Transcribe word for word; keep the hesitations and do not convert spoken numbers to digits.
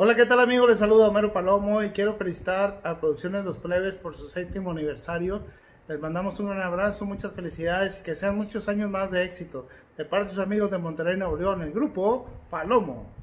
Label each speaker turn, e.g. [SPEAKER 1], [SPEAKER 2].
[SPEAKER 1] Hola, ¿qué tal amigos? Les saluda Homero Palomo y quiero felicitar a Producciones Los Plebes por su séptimo aniversario. Les mandamos un gran abrazo, muchas felicidades y que sean muchos años más de éxito. De parte de sus amigos de Monterrey, Nuevo León, el grupo Palomo.